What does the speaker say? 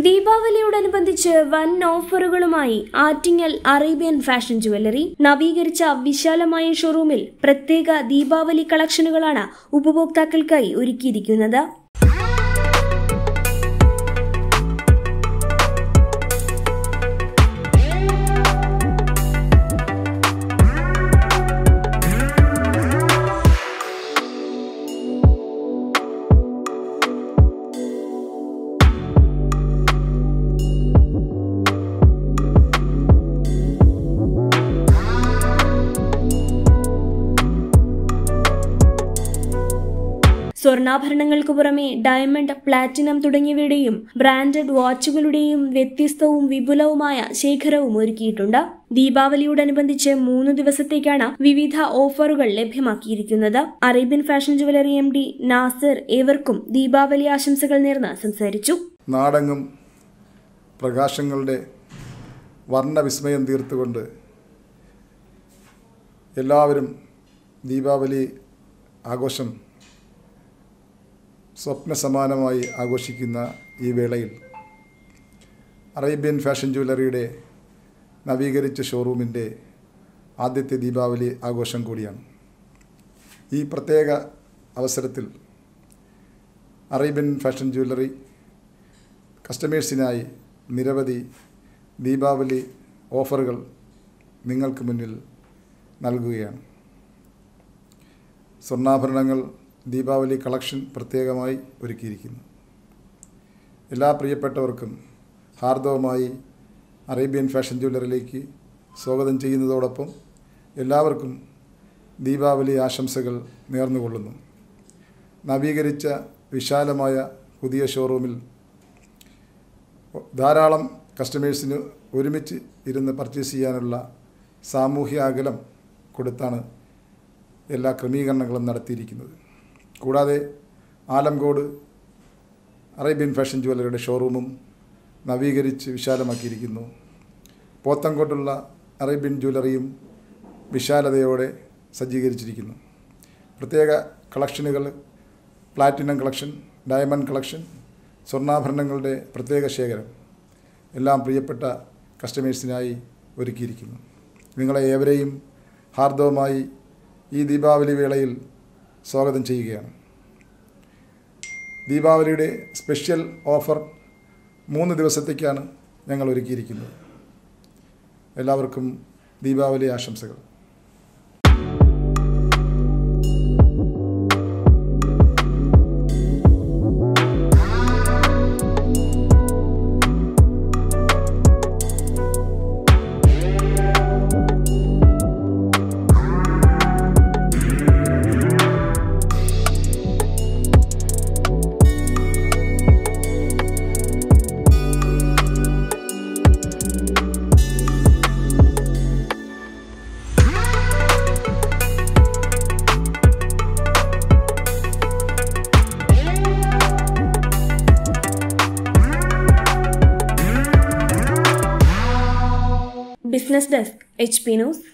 ദീപാവലിയോടനുബന്ധിച്ച് വൻ ഓഫറുകളുമായി Attingal Arabian Fashion Jewellery നവീകരിച്ച വിശാലമായ ഷോറൂമിൽ പ്രത്യേക ദീപാവലി കളക്ഷനുകളാണ് ഉപഭോക്താക്കൾക്കായി ഒരുക്കിയിരിക്കുന്നത്. സ്വർണ്ണാഭരണങ്ങൾക്ക് പുറമെ ഡയമണ്ട്, പ്ലാറ്റിനം തുടങ്ങിയവയുടെയും ബ്രാൻഡഡ് വാച്ചുകളുടെയും വ്യത്യസ്തവും വിപുലവുമായ ശേഖരവും ഒരുക്കിയിട്ടുണ്ട്. ദീപാവലിയോടനുബന്ധിച്ച് 3 ദിവസത്തേക്കാണ് വിവിധ ഓഫറുകൾ ലഭ്യമാക്കിയിരിക്കുന്നത്. Arabian Fashion Jewellery MD Nasir ഏവർക്കും ദീപാവലി ആശംസകൾ നേർന്ന് സംസാരിച്ചു. നാടെങ്ങും പ്രകാശങ്ങളുടെ വർണ്ണവിസ്മയം തീർത്തുകൊണ്ട് എല്ലാവരും ദീപാവലി ആഘോഷം സ്വപ്നസമാനമായി ആഘോഷിക്കുന്ന ഈ വേളയിൽ അറേബ്യൻ ഫാഷൻ ജുവലറിയുടെ നവീകരിച്ച ഷോറൂമിൻ്റെ ആദ്യത്തെ ദീപാവലി ആഘോഷം കൂടിയാണ്. ഈ പ്രത്യേക അവസരത്തിൽ അറേബ്യൻ ഫാഷൻ ജുവലറി കസ്റ്റമേഴ്സിനായി നിരവധി ദീപാവലി ഓഫറുകൾ നിങ്ങൾക്ക് മുന്നിൽ നൽകുകയാണ്. സ്വർണ്ണാഭരണങ്ങൾ ദീപാവലി കളക്ഷൻ പ്രത്യേകമായി ഒരുക്കിയിരിക്കുന്നു. എല്ലാ പ്രിയപ്പെട്ടവർക്കും ഹാർദവമായി അറേബ്യൻ ഫാഷൻ ജുവലറിയിലേക്ക് സ്വാഗതം ചെയ്യുന്നതോടൊപ്പം എല്ലാവർക്കും ദീപാവലി ആശംസകൾ നേർന്നുകൊള്ളുന്നു. നവീകരിച്ച വിശാലമായ പുതിയ ഷോറൂമിൽ ധാരാളം കസ്റ്റമേഴ്സിന് ഒരുമിച്ച് ഇരുന്ന് പർച്ചേസ് ചെയ്യാനുള്ള സാമൂഹ്യ അകലം കൊടുത്താണ് എല്ലാ ക്രമീകരണങ്ങളും നടത്തിയിരിക്കുന്നത്. കൂടാതെ ആലംകോട് അറേബ്യൻ ഫാഷൻ ജുവലറിയുടെ ഷോറൂമും നവീകരിച്ച് വിശാലമാക്കിയിരിക്കുന്നു. പോത്തൻകോട്ടുള്ള അറേബ്യൻ ജുവലറിയും വിശാലതയോടെ സജ്ജീകരിച്ചിരിക്കുന്നു. പ്രത്യേക കളക്ഷനുകൾ, പ്ലാറ്റിനം കളക്ഷൻ, ഡയമണ്ട് കളക്ഷൻ, സ്വർണ്ണാഭരണങ്ങളുടെ പ്രത്യേക ശേഖരം എല്ലാം പ്രിയപ്പെട്ട കസ്റ്റമേഴ്സിനായി ഒരുക്കിയിരിക്കുന്നു. നിങ്ങളെ ഏവരെയും ഹാർദവമായി ഈ ദീപാവലി വേളയിൽ സ്വാഗതം ചെയ്യുകയാണ്. ദീപാവലിയുടെ സ്പെഷ്യൽ ഓഫർ 3 ദിവസത്തേക്കാണ് ഞങ്ങൾ ഒരുക്കിയിരിക്കുന്നത്. എല്ലാവർക്കും ദീപാവലി ആശംസകൾ. Business desk HP news.